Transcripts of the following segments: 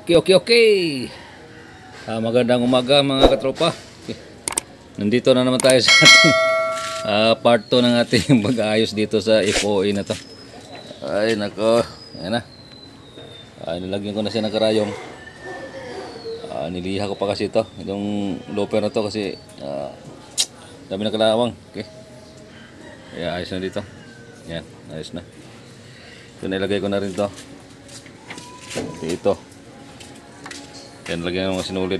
Okay. Magandang umaga mga katropa. Okay. Nandito na naman tayo sa ating part 2 ng ating pag-aayos dito sa FOA na to. Ay nako, ayan na. Nilagyan ko na siya ng karayom. Niliha ko pa kasi ito. Itong looper na to kasi dami na kalawang. Okay. Kaya ayos na dito. Yan, ayos na. So nilagay ko na rin to. Ito. Yan, lagyan ng mga sinulid.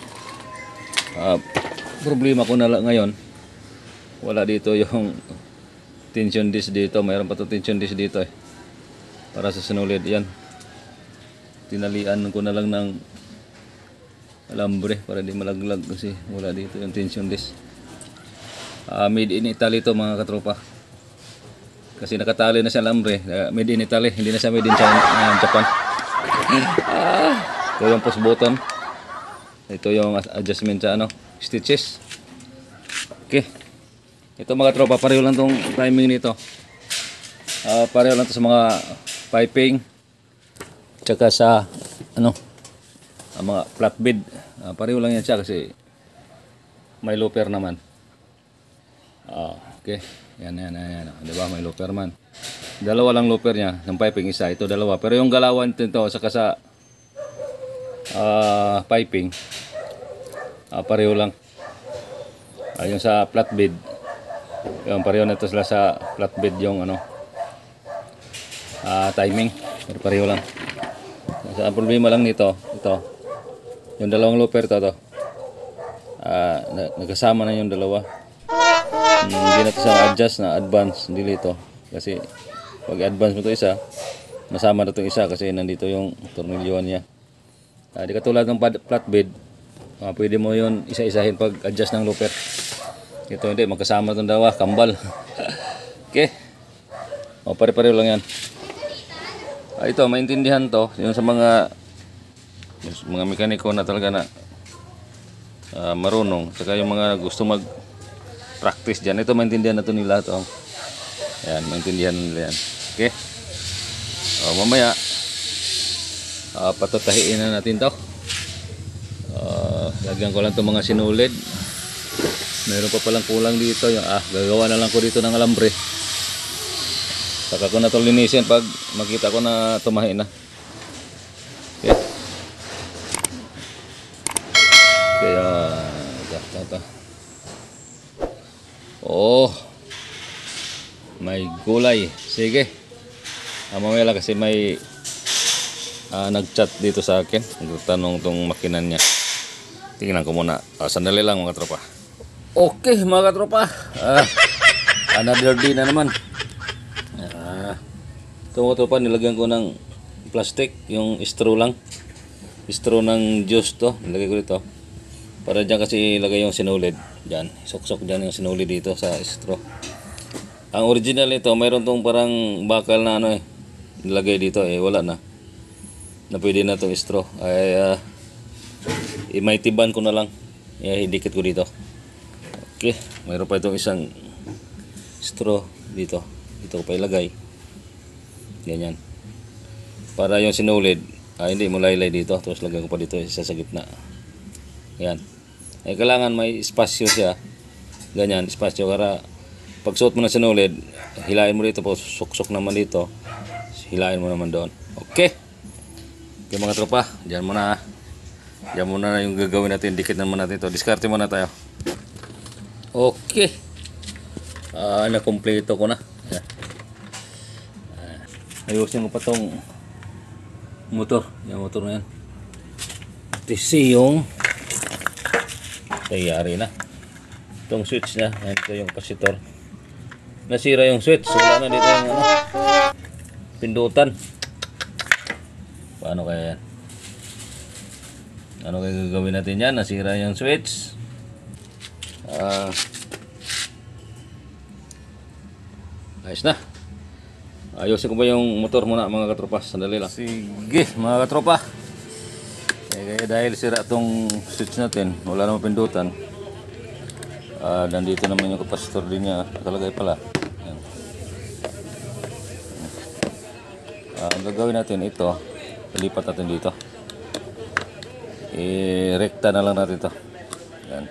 Problema ko na lang ngayon, wala dito yung tension disc dito. Mayroon pa to tension disc dito para sa sinulid. Yan, tinalian ko na lang ng alambre para di malaglag kasi wala dito yung tension disc. Made in Italy to mga katropa, kasi nakatali na sa alambre. Made in Italy, hindi na siya made in Japan. Ito yung push button. Ito yung adjustment sa stitches. Okay. Ito mga tropa, pareho lang tong timing nito. Pareho lang to sa mga piping. Tsaka sa mga flatbed. Pareho lang yan siya kasi may looper naman. Okay. Yan. Diba? May looper man. Dalawa lang looper niya. Ng piping isa. Ito dalawa. Pero yung galawan nito saka sa piping pareho lang. Yung sa flatbed, yung pareho na ito sila sa flatbed yung timing. Pero pareho lang. Ang problema lang nito, ito yung dalawang looper to nagkasama na yung dalawa. Hindi na ito sa adjust na advance, hindi ito kasi pag advance mo ito isa, masama na itong isa kasi nandito yung tornilyoan niya. Di katulad ng flatbed, pwede mo yun isa-isahin pag adjust ng looper. Ito hindi, magkasama itong dalawa, kambal. Okay. Pare-pareho lang yan. Ito, maintindihan to yung sa mga mekaniko na talaga na marunong, saka yung mga gusto mag practice dyan. Ito, maintindihan na ito nila ito. Ayan, maintindihan nila yan. Okay. Mamaya patatahiin na natin to. Lagyan ko lang itong mga sinulid. Meron pa palang kulang dito. Gagawa na lang ko dito ng alambre. Saka ko na ito linisin pag makita ko na tumahi na. Okay. Kaya ito. May gulay. Sige. Mamaya lang kasi may nag-chat dito sa akin. Nagtanong tong makinan niya. Tingnan ko muna. Sandali lang mga tropa. Okay mga tropa. Another day na naman. Ito mga tropa, nilagyan ko ng plastic. Yung straw lang. Straw ng juice to. Nilagay ko dito. Para dyan kasi ilagay yung sinulid. Dyan. Sok-sok dyan yung sinulid dito sa straw. Ang original nito, mayroon tong parang bakal na nilagay dito. Wala na. Na pwede na itong straw ay may tiban ko na lang, idikit ko dito. Okay, mayroon pa itong isang straw dito ko pa ilagay ganyan para yung sinulid hindi mo laylay dito, tapos lagyan ko pa dito isa sa gitna. Yan, kailangan may espasyo siya, ganyan espasyo para pag suot mo na sinulid, hilain mo dito, po suksok naman dito, hilain mo naman doon. Okay. Okay mga tropa, diyan muna na yung gagawin natin. Dikit naman natin ito. Diskarte muna tayo. Okay. Nakompleto ko na. Ayusin ko pa tong motor. Yung motor na yan. TC yung tayari na. Itong switch na. Ito yung capacitor. Nasira yung switch. Wala na dito yung pindutan. Paano kaya yan? Ano kaya gagawin natin yan? Nasira yung switch. Ayos na. Ayusin ko ba yung motor muna mga katropa? Sandali lang. Sige mga katropa. Dahil sira itong switch natin, wala namang pindutan. Nandito naman yung capacitor din niya. Nakalagay pala. Yan. Ang gagawin natin ito, ilipat natin dito. i-rekta na lang natin to. Yan.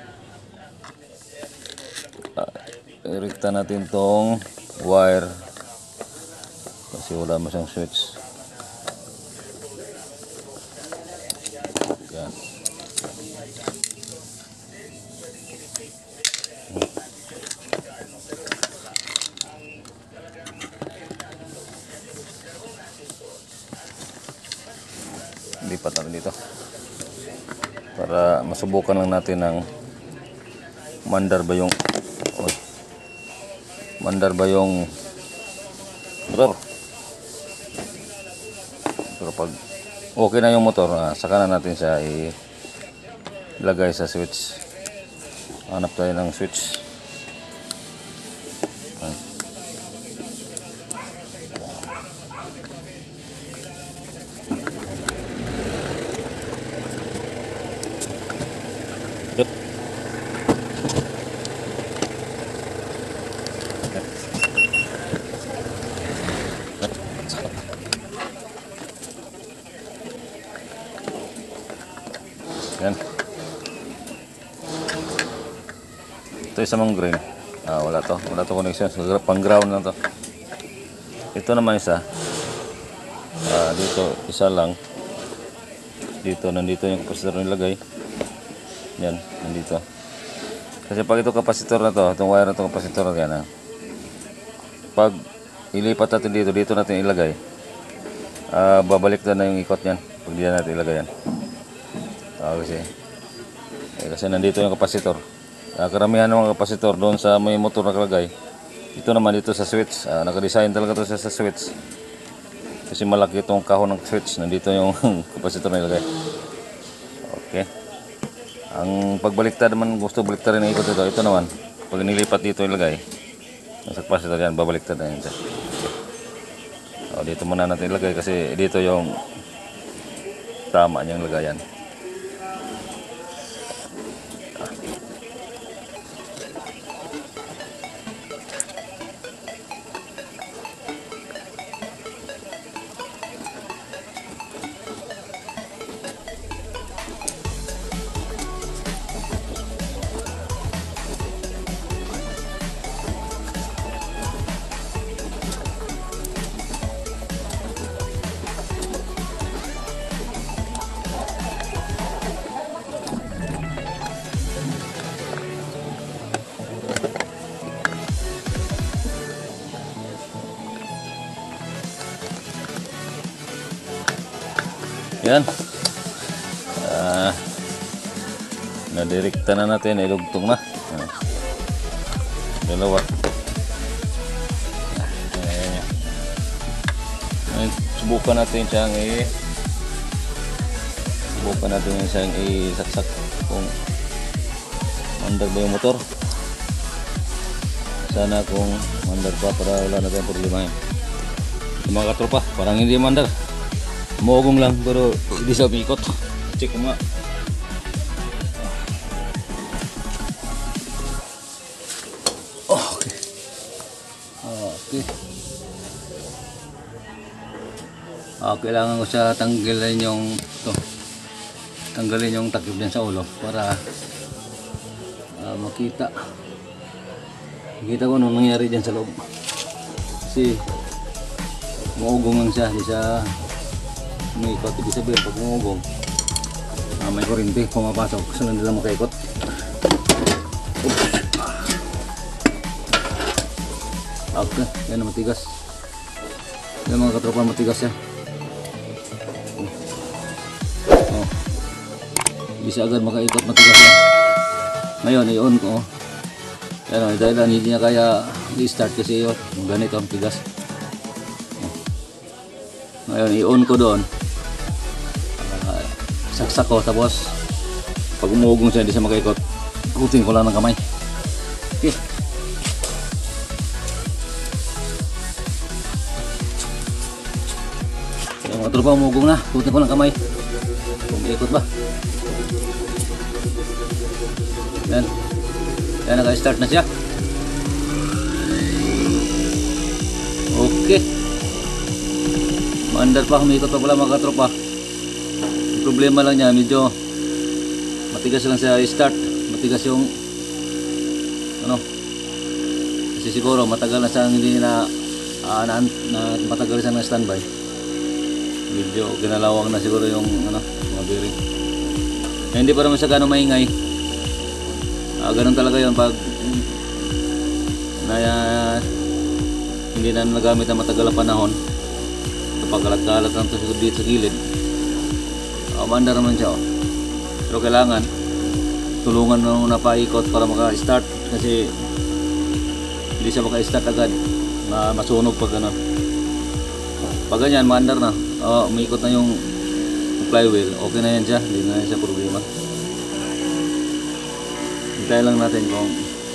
I-rekta natin tong wire kasi wala masyang switch. Yan. Lipat natin dito para masubukan lang natin ng mandar ba yung motor. Pero pag okay na yung motor, saka na natin siya ilagay sa switch. Hanap tayo ng switch. Yan. Ito isa mong green. Wala to connection. So, pang ground lang to. Ito naman isa. Dito isa lang. Dito nandito yung kapasitor nilagay. Yan, nandito. Kasi pag ito kapasitor na to, itong wire na to kapasitor na yan. Pag ilipat natin dito natin ilagay. Babalik na yung ikot niyan pag di natin ilagay yan. Kasi nandito yung kapasitor. Karamihan ng mga kapasitor doon sa may motor nakalagay. Ito naman dito sa switch. Nakadesign talaga to sa switch. Kasi malaki itong kahon ng switch. Nandito yung kapasitor na ilagay. Okay. Ang pagbaliktad naman, gusto baliktad rin ang ikot ito. Ito naman, pag nilipat dito ilagay, nasa kapasitor yan, babaliktad na yan siya. Dito muna natin ilagay kasi dito yung tama niyang lagayan. Yan. Nadirekta na natin, ilugtong na. Dalawa. Subukan natin siyang isaksak kung mandar ba yung motor. Sana kung mandar pa para wala na tayong problema yun. Mga katropa, parang hindi mandar. Mogong lang pero hindi siya umikot. Check ko nga. Okay. Kailangan ko siya tanggalin yung takip din sa ulo para makita ko anong nangyari dyan sa loob. Kasi maugong lang siya, di siya umikot. Ibig sabihin pag umugong, may kuryente pumapasok so hindi lang makaikot. Okay, yan na matigas. Yan mga katropa, matigas yan. Bisa agad makaikot, matigas yan. Ngayon i-on ko. Yan, dahil hindi niya kaya i-start kasi yun ganito ang tigas. Ngayon i-on ko doon. Saksak ko, tapos pag umuugong siya hindi siya makaikot, ikutin ko lang ng kamay. Okay. Yung mga tropa umuugong na, ikutin ko lang kamay kung ikot ba. Yan, naka-start na siya. Okay, maandar pa, humikot pa pala mga katropa. Problema lang niya, medyo matigas lang siya i-start, matigas yung ano, kasi siguro matagal na siyang hindi na, matagal siya na standby, medyo ginalawang na siguro yung ano, mga bearing. Hindi pa naman siya gano'ng maingay. Ganun talaga yun pag hindi na nagamit na matagal na panahon, kapag kalat-kalat lang ito dito sa gilid, maandar naman siya. Pero kailangan tulungan mo na paikot para maka-start, kasi hindi siya maka-start agad, masunog pag gano'n. Pag ganyan, maandar na, umiikot na yung flywheel, okay na yan siya, hindi na yan siya problema. Hintayin lang natin kung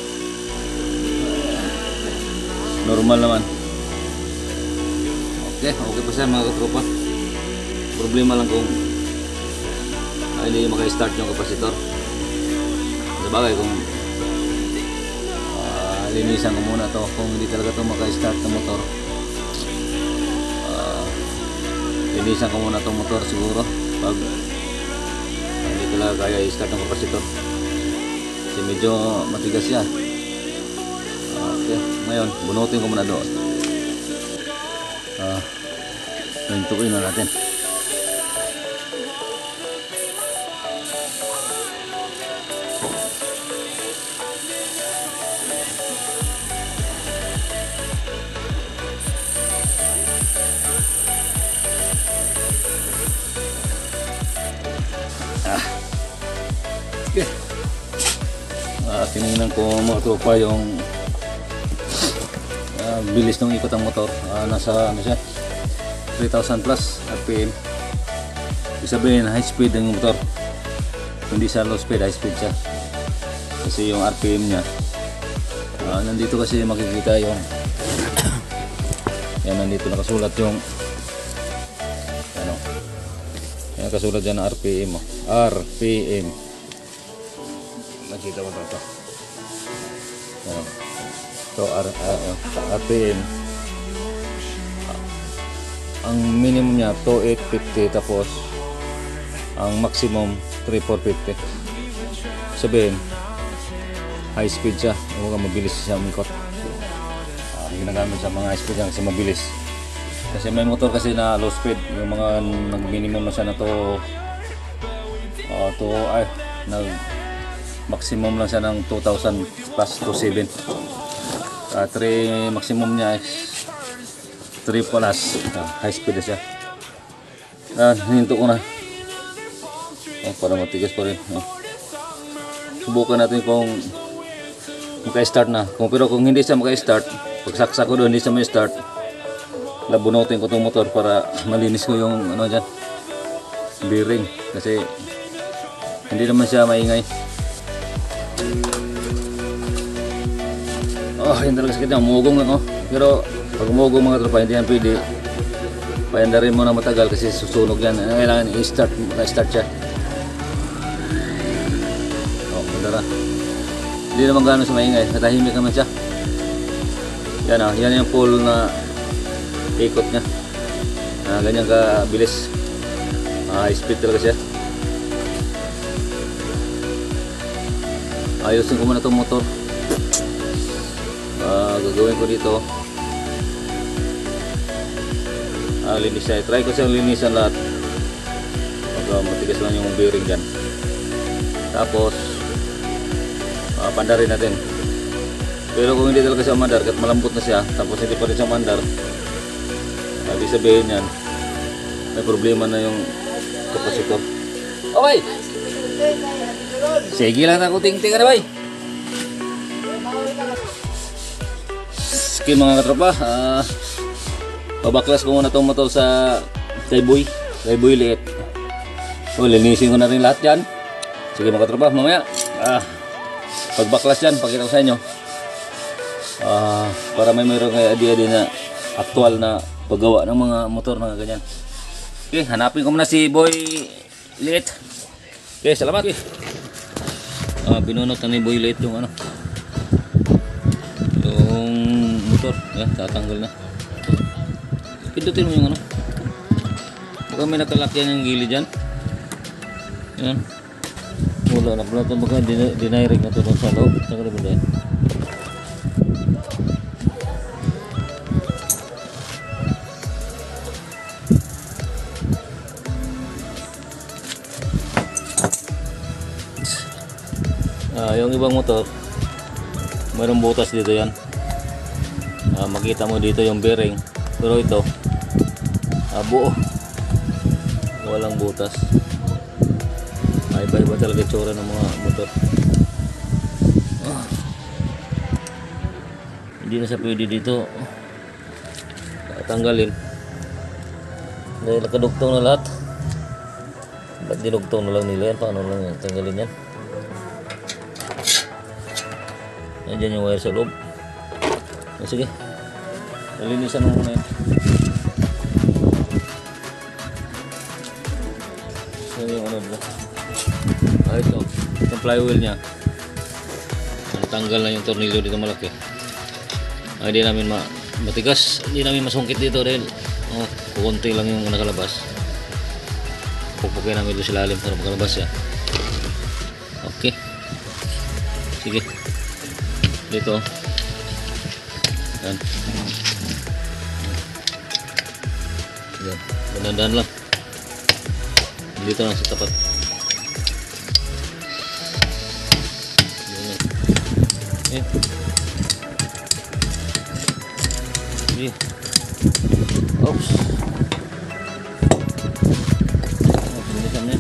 normal naman. Okay pa siya mga katropa. Problema lang kung hindi maka-start yung kapasitor. Sabagay kung linisan ko muna to, kung hindi talaga to maka-start ng motor, linisan ko muna tong motor siguro pag hindi talaga kaya i-start ng kapasitor, kasi medyo matigas siya. Okay, ngayon bunutin ko muna doon. Hintuin na natin. Okay. Tinignan ko mga tropa yung bilis ng ikot ng motor. Nasa ano siya, 3,000 plus RPM. Ibig sabihin high speed ng motor, hindi siya low speed, high speed siya. Kasi yung RPM niya, nandito kasi makikita yung yan, nandito nakasulat yung ano, yan nakasulat dyan na RPM mo. RPM, nakita mo ito. So RPM, ang minimum niya 2850, tapos ang maximum 3450. Sabihin high speed siya, mabilis siya umikot. Ginagamit sa mga high speed yan kasi mabilis. Kasi may motor kasi na low speed, yung mga nag minimum na siya na nag maximum lang siya ng 2,000 plus 2,700. 3 maximum niya is 3 plus, high speed na siya. Hininto ko na para matigas pa rin. Subukan natin kung maka-start na. Pero kung hindi siya maka-start, pagsaksak ko doon hindi siya may-start, labunutin ko itong motor para malinis ko yung ano dyan, bearing, kasi hindi naman siya maingay. Yun talaga sakit niya, umugong lang. Pero pag umugong mga tropa, hindi yan pwede payandarin mo na matagal kasi susunog yan. Kailangan i-start, maka-start siya. Mandara. Hindi naman gano'n siya maingay, natahimik naman siya. Yan yung full na ikot niya. Ganyan ka bilis. High speed talaga siya. Ayusin ko muna itong motor. Gagawin ko dito, linis siya. Try ko siyang linisan lahat pag matigas lang yung bearing dyan. Tapos pandarin natin. Pero kung hindi talaga siya mandar, kahit malambot na siya, tapos hindi pa rin siya mandar, ibig sabihin yan, may problema na yung kapasitor. Okay, sige lang na kuting-ting ka na bay. Okay mga katropa, pabaklas ko muna itong motor sa kay boy liit. Linisin ko na rin lahat dyan. Sige mga katropa, mamaya pagbaklas dyan, pakita ko sa inyo, para may mayroon kayo idea din na aktual na paggawa ng mga motor na ganyan. Okay, hanapin ko muna si boy liit. Okay, salamat. Okay. Binunot na ni boy liit yung ano, motor. Yan, tatanggal na. Pindutin mo yung ano. Baka may nakalakyan yung gilid dyan. Yan. Wala na pala ito baka dinairig na ito sa loob. Saan ka na ba? Yung ibang motor mayroong butas dito yan. Makita mo dito yung bearing, pero ito buo, walang butas. Iba-iba talaga itsura ng mga motor. Hindi na siya pwede dito tanggalin dahil nakadugtong na lahat. Ba't dinugtong na lang nila yan? Paano lang tanggalin yan? Nandiyan yung wire sa loob. Sige, nalinisan mo muna yan. So yung ano dito, ito, itong flywheel nya, natanggal na yung tornilyo dito malaki. Hindi namin matigas, hindi namin masungkit dito dahil kukunti lang yung nakalabas. Pupukin namin doon sa lalim para makalabas siya. Okay, sige. Dito yan, yan, dandan lang dito lang sa tapat. Yan. Sige. Oops. Bilisan niya.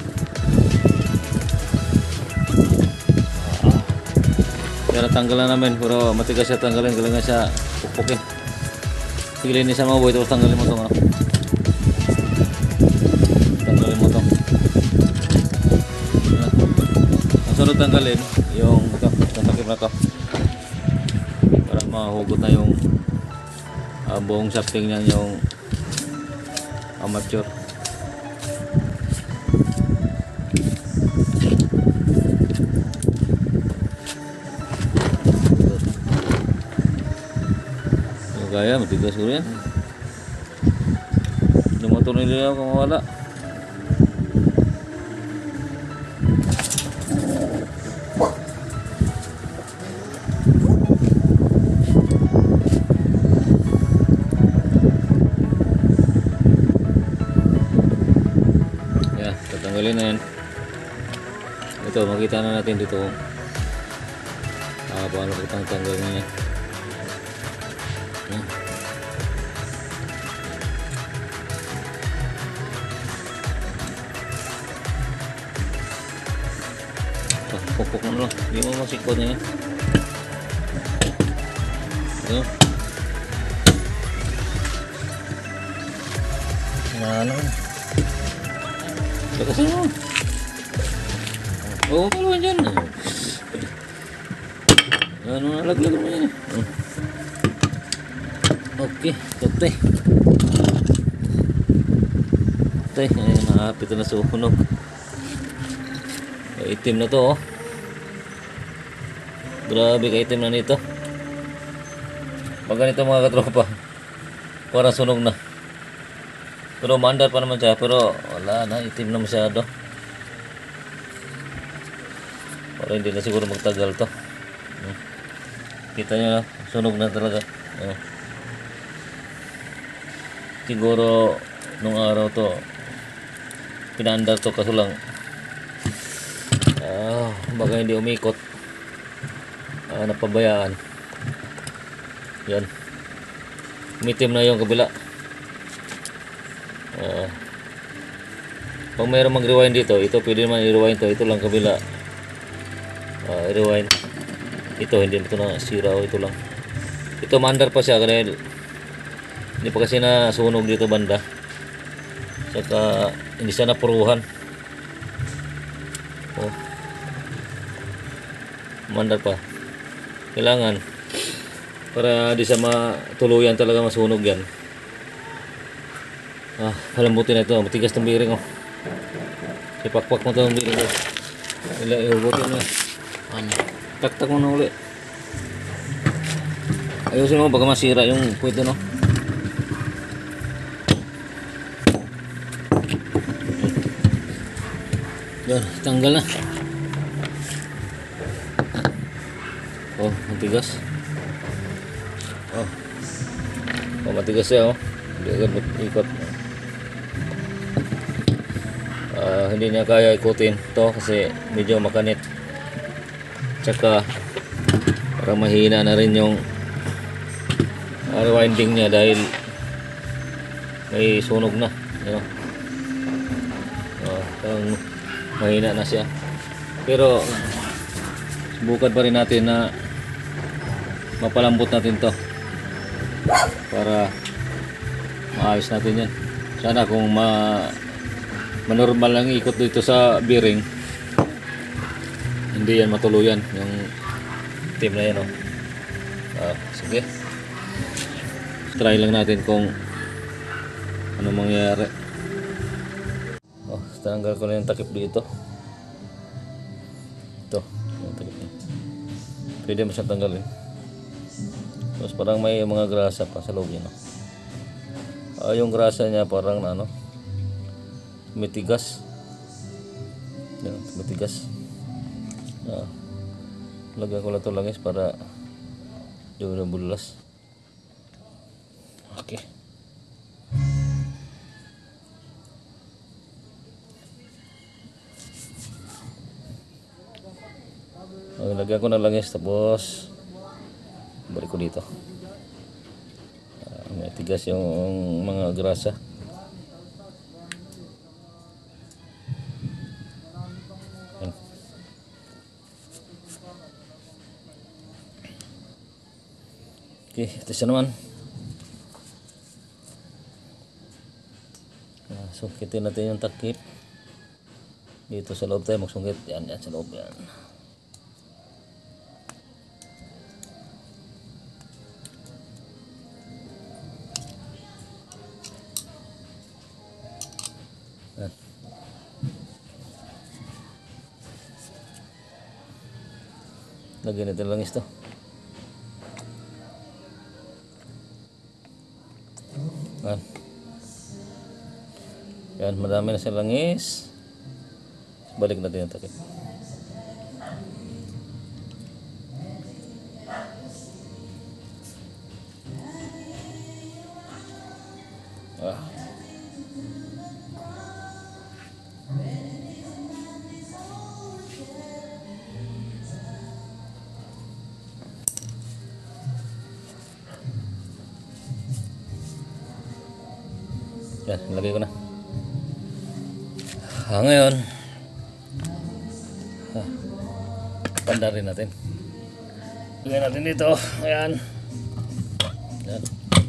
Kaya natanggalan namin, pero matigas siya tanggalin, kailangan siya pupukin. Sige, linisan mo boy, tapos tanggalin mo ito. Tanggalin mo ito. Ang sunod tanggalin, yung ito, itong takip na ito. Para mahugot na yung buong shafting niya, yung amateur. Kaya matigas ko rin. Lumotor nila kung wala. Yeah, tatanggalin na yan. Ito, makita na natin dito paano kitang tanggal niya. Pokok mo lang, hindi mo masikot niya. Ito ano kasi mo ano dyan ano nalaglag mo yan. Okay, tote. Tote, nakapit na suhunog. Itim na to, oh. Grabe ka itim na nito. Pag ganito mga katropa, parang sunog na. Pero maandar pa naman siya, pero wala na, itim na masyado. Parang hindi na siguro magtagal to. Kita nyo na, sunog na talaga. Siguro nung araw to pinaandar to kaso lang baka hindi umikot, napabayaan. Yan, umitim na yung kabila. Pag mayroong mag-rewind dito, ito pwede naman i-rewind to, ito lang kabila. I-rewind ito, hindi ito na sira, ito lang. Ito maandar pa siya dahil hindi pa kasi nasunog dito banda. Saka hindi siya napuruhan. Mandar pa. Kailangan para di sa matuluyan talaga masunog yan. Palambutin na ito. Matigas ng bearing, oh. Ipakpak mo ito ng bearing, oh. Ihugutin mo. Tak-tak mo na uli. Ayusin mo baka masira yung puwito, no. Yan, tanggal na. Oh, matigas. Oh. Oh, matigas siya, oh. Hindi agad ikot. Hindi niya kaya ikutin to kasi medyo makanit. Tsaka parang mahina na rin yung rewinding niya dahil may sunog na, you know? Parang mahina na siya, pero subukan pa rin natin na mapalambot natin to para maayos natin yan. Sana kung manormal lang ikot dito sa bearing, hindi yan matuluyan yung team na yan, oh. Sige, try lang natin kung ano mangyayari. Tanggal ko na yung takip dito. Ito yung takip niya. Pwede mo siyang tanggalin. Tapos parang may mga grasa pa sa loob niya, no? Yung grasa niya parang matigas. Yan, matigas. Lagyan ko lang ito langis para di na bulas. Okay. Lagyan ko ng langis tapos balik ko dito. May tigas yung mga grasa. Yan. Okay, ito siya naman. Sungkitin natin yung takip. Dito sa loob tayo magsungkit. Yan sa loob yan. Lagyan natin langis to. Yan, madami na sa langis. Balik natin yung takip. Yan, lagay ko na. Ngayon, pandarin natin. Lagay natin dito. Ayan. Yan.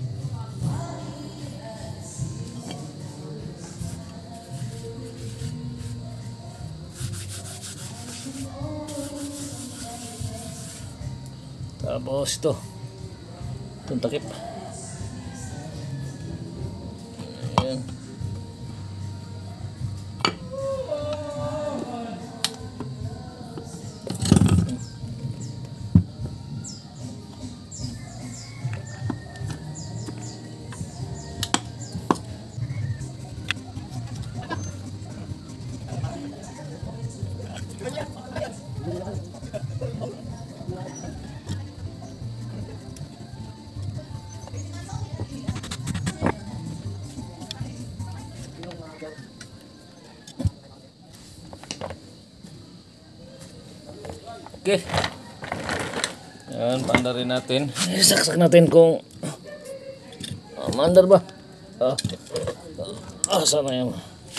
Tapos ito. Itong takip. Ayan. Okay. Yan, pandarin natin. Saksak natin kung mandar ba? Sana yung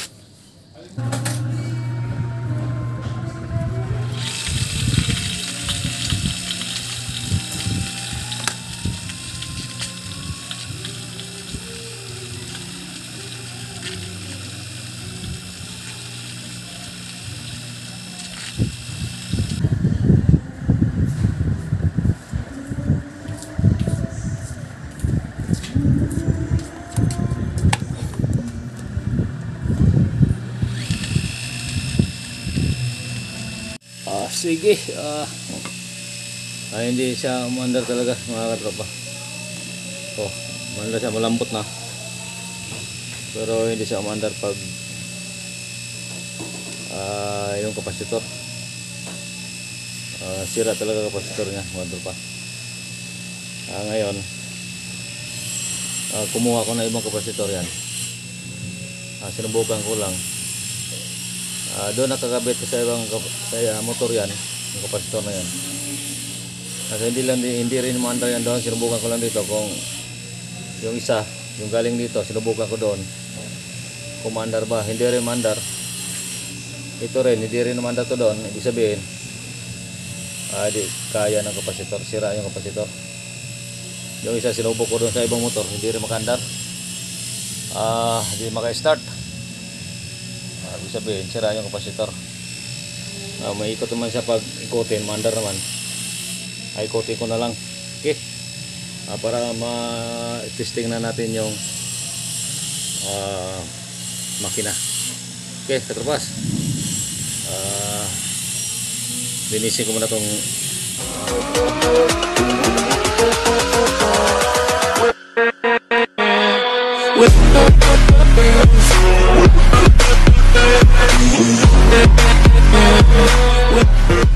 sige. Hindi siya umandar talaga, mga katropa. Umandar siya, malambot na. Pero hindi siya umandar pag yung kapasitor Sira talaga kapasitor niya, mga tropa. Ngayon, kumuha ko na ibang kapasitor yan. Sinubukan ko lang. Doon nakakabit ko sa ibang motor yan, yung kapasitor na yan. Kasi hindi rin maandar yan doon. Sinubukan ko lang dito kung yung isa, yung galing dito, sinubukan ko doon kung maandar ba. Hindi rin maandar. Ito rin, hindi rin maandar to doon. Ibig sabihin, di kaya ng kapasitor, sira yung kapasitor. Yung isa sinubok ko doon sa ibang motor, hindi rin makaandar. Hindi maka-start. Ibig sabihin, sira yung kapasitor. May ikot naman siya pag ikutin, maandar naman. Ay ikutin ko na lang. Okay. Para ma-testing na natin yung makina. Okay, katropas. Linisin ko muna tong with